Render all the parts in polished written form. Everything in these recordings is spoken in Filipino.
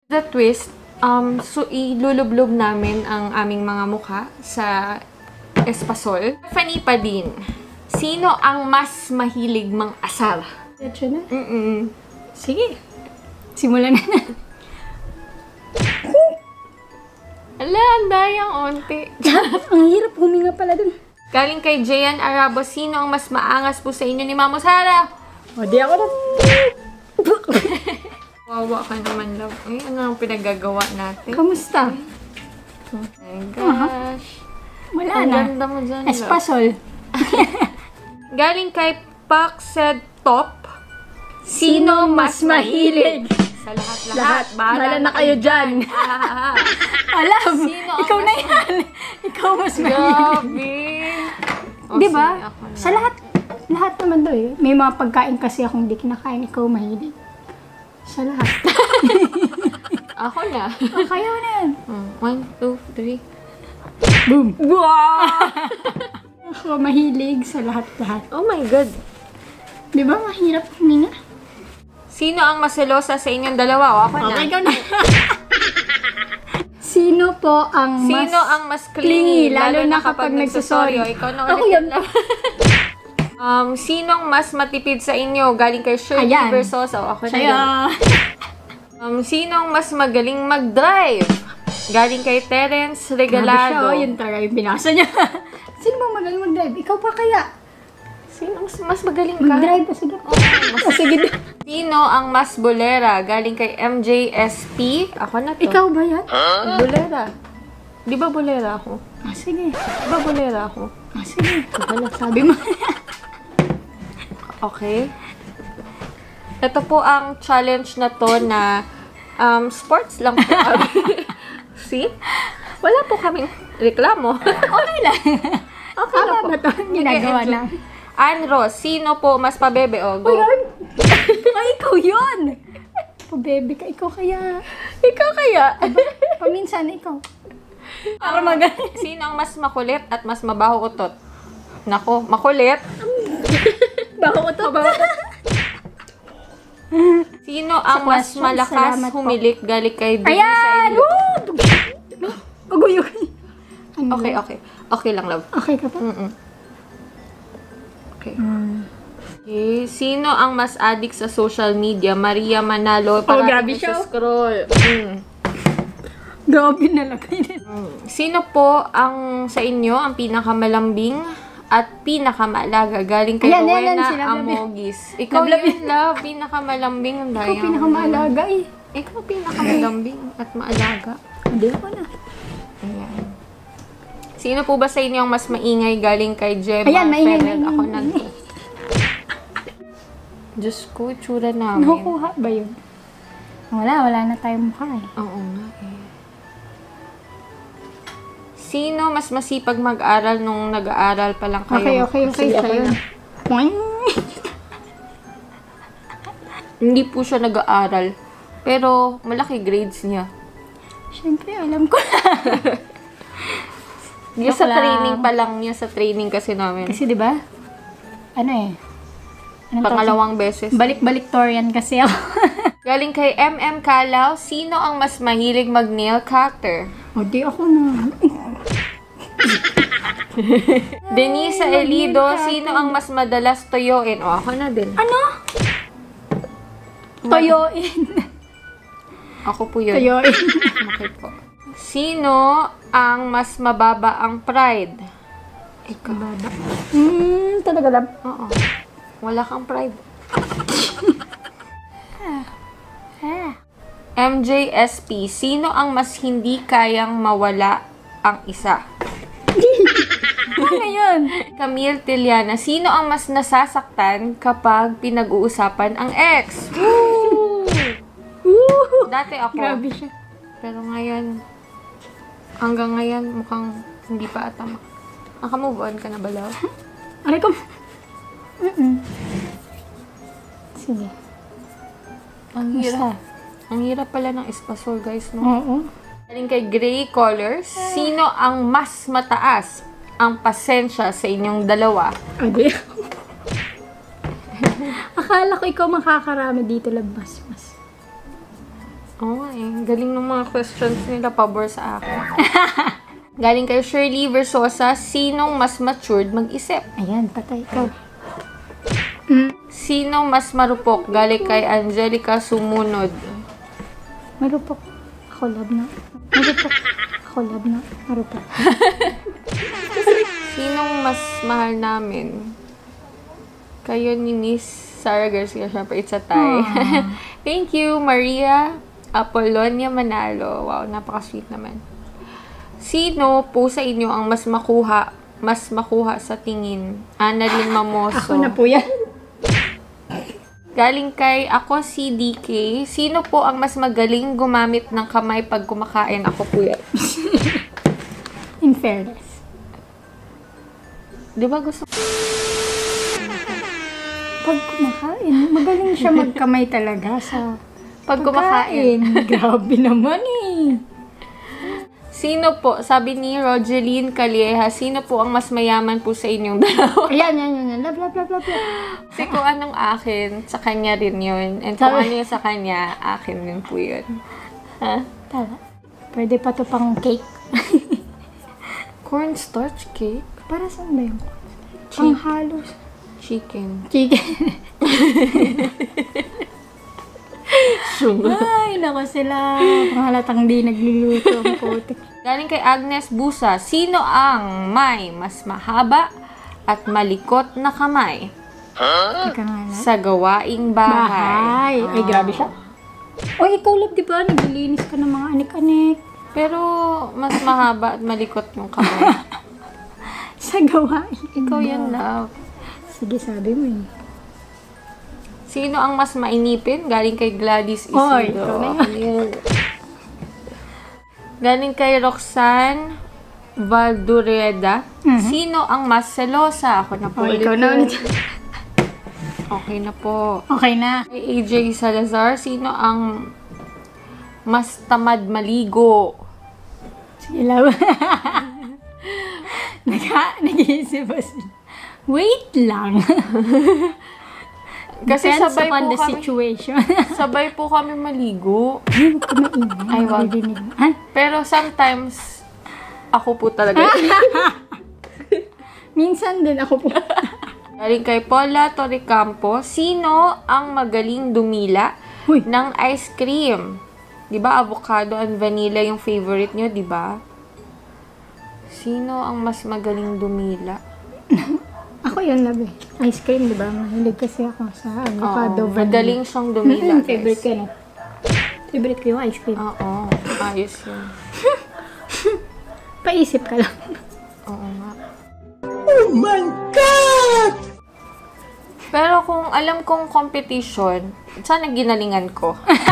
The twist, so ilulublob namin ang aming mga mukha sa espasol. Fanny pa din. Sino ang mas mahilig mang-asar? Ito na? Sige. Simulan na. Ala, ang dayang onti. Ang hirap huminga pala dun. Galing kay Jayan Arabo, sino ang mas maangas po sa inyo ni Mamo Sara? O, di ako na. Wawa ka naman, love. Ay, ano ang pinagagawa natin? Kamusta? Oh my gosh. Wala Ang na. ganda mo dyan, love. Espasol. Galing kay Pak said Top, sino mas mahilig? Sa lahat-lahat. Bahala na kayo dyan. Alam, Sino ang ikaw na mas- yan. Ikaw mas mahilig. Grabe. O, Di ba? sige, ako na. Sa lahat naman daw eh. May mga pagkain kasi akong di kinakain, ikaw mahilig. Sa lahat. Ako na. Kaya na yan. 1, 2, 3. Boom. Wow! Ako mahilig sa lahat-lahat. Oh my God. Di ba mahirap huminga? Sino ang maselosa sa inyong dalawa? O, ako na. Okay, ikaw na. Sino po ang mas... Sino ang mas clingy, lalo na kapag nagsasorry? nagsasorry? Ikaw na Ako ulit. yun. Sinong mas matipid sa inyo? Galing kay Shirley Ayan. Versosa. O, ako na Saya. yun. Sinong mas magaling mag-drive? Galing kay Terence Grabe siya, Regalado. oh. Yun talaga yung binasa niya. Sino bang magaling mag-drive? Ikaw pa kaya? Sino mas magaling ka? Mag-drive pa, sige. O, sige. Sino ang mas bolera? Galing kay MJSP. Ako na to. Ikaw ba yan? Bolera. Di ba bolera ako? Ah, sige. Di ba bolera ako? Ah, sige. Wala, sabi mo. Okay. Ito po ang challenge na to na sports lang po. See? Wala po kaming reklamo. Okay lang. Okay na po. Tama ba ito? Ginagawa Okay, na. Anro, sino po mas pabebe? O, go. Ay, ikaw yun! Bebe ka, ikaw kaya. Ikaw kaya? Paminsan, ikaw. Para magaling. Sino ang mas makulit at mas mabaho utot? Nako, makulit. Baho ko to. Sino ang Sa mas question, malakas salamat po. humilik galing kay Denise sa Ayan! inyo? Woo! Aguyoy. Ano? Okay, okay. Okay lang, love. Okay ka pa? Okay. Okay. Sino ang mas addict sa social media? Maria Manalo. Grabe Parating siya. sa scroll. Grabe nalagay din. Sino po ang sa inyo ang pinakamalambing at pinakamaalaga? Galing kay Ayan, yan, Rowena si Love Love. Amogis. Ikaw yun, love. Pinakamalambing. Ang Ikaw dayang. pinakamaalaga eh. Ikaw pinakamalambing at maalaga. Hindi ako na. Ayan. Sino po ba sa inyo ang mas maingay galing kay Gemma Ayan, maingay, Ferrer? maingay, Ako na. maingay. Diyos ko, tsura namin. Nakukuha ba yun? Wala na tayong mukha eh. Oo nga eh. Sino mas masipag mag-aral nung nag-aaral pa lang kayo? Okay. Sige, ako Sa'yo. na. Hindi po siya nag-aaral. Pero malaki grades niya. Siyempre, alam ko na. Yung sa Joke lang. training pa lang niya. Sa training kasi namin. Kasi di ba? Ano eh? Anong Pangalawang beses. Balik-baliktorian kasi ako. Galing kay MM Calaw, sino ang mas mahilig mag-nail cutter? O, di ako na. Denisa Elido, sino ang mas madalas toyoin? O, ako na din. Ano? Toyoin. Ako po yun. Toyoin. Okay po. Sino ang mas mababa ang pride? Ikaw. Baba. Talaga lang. Oo. Wala kang pride. MJSP, sino ang mas hindi kayang mawala ang isa? Ano yun? Camille Tiliana, sino ang mas nasasaktan kapag pinag-uusapan ang ex? Woo! Dati ako. Grabe siya. Pero ngayon, hanggang ngayon, mukhang hindi pa ata. Naka-move on ka na ba, love? Aray ko. Sige. Ang hirap. Basta. Ang hirap pala ng espasol, guys, no? Oo. Galing kay Gray Colors, sino ang mas mataas ang pasensya sa inyong dalawa? Adi. Akala ko ikaw makakarami dito labas. Mas. Oo nga eh. Galing ng mga questions nila, pabor sa akin. Galing kay Shirley Versosa, sinong mas matured mag-isip? Ayan, patay ka. Sino mas marupok? Galing kay Angelica Sumunod. Marupok. Ako love na. Marupok. Ako love na. Marupok. Sinong mas mahal namin? Kayo ni Miss Sarah Garcia. Siyempre, it's a tie. Thank you, Maria Apolonia Manalo. Wow, napaka-sweet naman. Sino po sa inyo ang mas makuha sa tingin? Annalyn Mamoso. Ako na po yan. Galing kay ako si DK. Sino po ang mas magaling gumamit ng kamay pag kumakain? Ako po yan. In fairness. Di ba gusto? Pag kumakain, magaling siya magkamay talaga sa Pag kumakain. Grabe naman eh. Sino po, sabi ni Rogeline Calieja, sino po ang mas mayaman po sa inyong dalawa? Ayan, yan. Love, love, love, love. Kasi kung anong akin, sa kanya rin yun. And kung ano yung sa kanya, akin din po yun. Ha? Tara. Pwede pa to pang cake. Cornstarch cake? Para saan ba yung pang halos? Chicken. Chicken. Ay, nako sila. Pangalatang di nagluluto ang putik. Galing kay Agnes Busa, sino ang may mas mahaba at malikot na kamay Teka nga lang. sa gawaing bahay? Ay, grabe siya. O, ikaw lang, di ba? Naglilinis ka ng mga anik-anik. Pero mas mahaba at malikot yung kamay. Sa gawain. Ikaw yan, love. Sige, sabi mo eh. Sino ang mas mainipin? Galing kay Gladys Oy, Isidro. ikaw na Yun. Galing kay Roxanne Valdureda. Sino ang mas selosa? Ako na po. O, ulit ikaw na yun. ulit. Okay na po. Okay na. Kay AJ Salazar, sino ang mas tamad maligo? Sige, love. Nag-iisip ba sila? Wait lang. Kasi Depends sabay upon po the kami, situation. sabay po kami maligo. Ay, huwag ka maingay. Ay, wag. Maririnig mo. Ha? Pero sometimes, ako po talaga. Minsan din ako po. Galing kay Paula Torrecampo, sino ang magaling dumila Uy. ng ice cream? Di ba avocado and vanilla yung favorite nyo, di ba? Sino ang mas magaling dumila? Ako yun, love eh. Ice cream, di ba? Mahilig kasi ako sa avocado. Oo, magaling siyang dumila, Favorite guys. ko yun. Favorite ko yung ice cream. Oo, ayos yun. Paisip ka lang. Oo nga. Oh my God! Pero kung alam kong competition, sana ginalingan ko.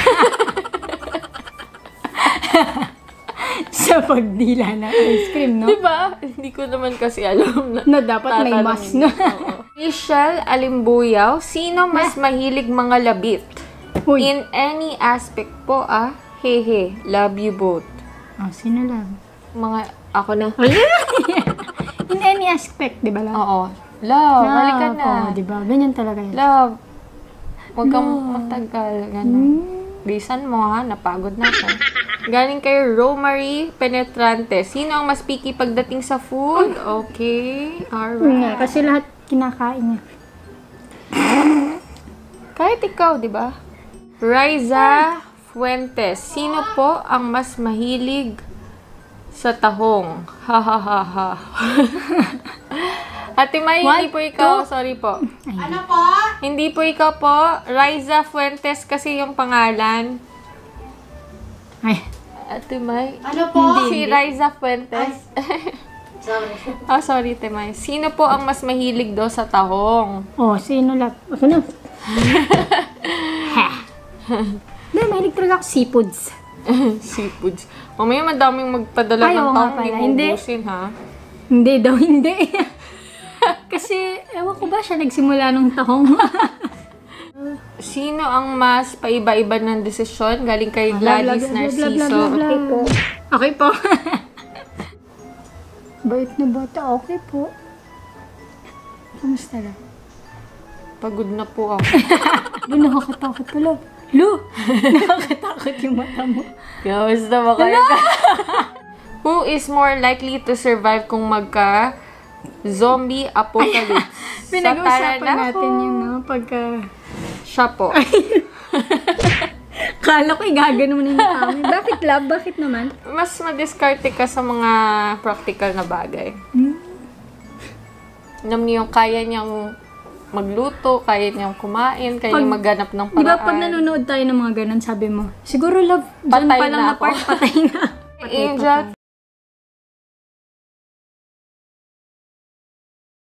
Sa pagdila ng ice cream, no? Diba? Hindi ko naman kasi alam na. Na dapat may mas, no? Michelle Alimbuyaw, sino mas mahilig mga labit? Uy. In any aspect po, Hehe, love you both. Oh, sino lang? Ako na. In any aspect, di ba lang? Oo. Love, halika na. Oo, di ba? Ganyan talaga yun. Love. Huwag kang matagal. Ganun. Bisan mo ha, napagod na ako. Galing kay Romary Penetrante. Sino ang mas picky pagdating sa food? Okay. Alright. Kasi lahat kinakain niya. Kahit ikaw, di ba? Riza Fuentes. Sino po ang mas mahilig sa tahong? Ha ha ha ha. Ate May, hindi po ikaw. Sorry po. Ano po? Hindi po ikaw po. Riza Fuentes kasi yung pangalan. Ay. Ate May. Ano po? Si Riza Fuentes. Sorry. Sorry, Ate May. Sino po ang mas mahilig daw sa tahong? Oh, sino lang? Ako na. Hindi, mahilig talaga ako seafoods. Seafoods. Mamaya madaming magpadala Ay, ng oo nga tahong. pala. Hindi Hindi. mo ubusin, ha? Hindi daw, hindi. Kasi, ewan ko ba siya nagsimula nung tahong. Sino ang mas paiba-iba ng desisyon? Galing kay Gladys Narciso. Okay po. Okay po. Bait na bata. Okay po. Kamusta lang? Pagod na po ako. Doon nakakatakot pala. Lu! Nakakatakot yung mata mo. Kamusta ba kayo? Who is more likely to survive kung zombie apocalypse? Pinag-uusapan natin yun, no? Pagka... Siya po. Kala ko igagano mo na yung kami. Bakit love? Bakit naman? Mas madiskarte ka sa mga practical na bagay. Alam niyo, kaya niyang magluto, kaya niyang kumain, kaya niyang magganap ng paraan. Di ba pag nanonood tayo ng mga ganun, sabi mo, siguro love, dyan Patay pa lang na na ako. part, patay na. Angel,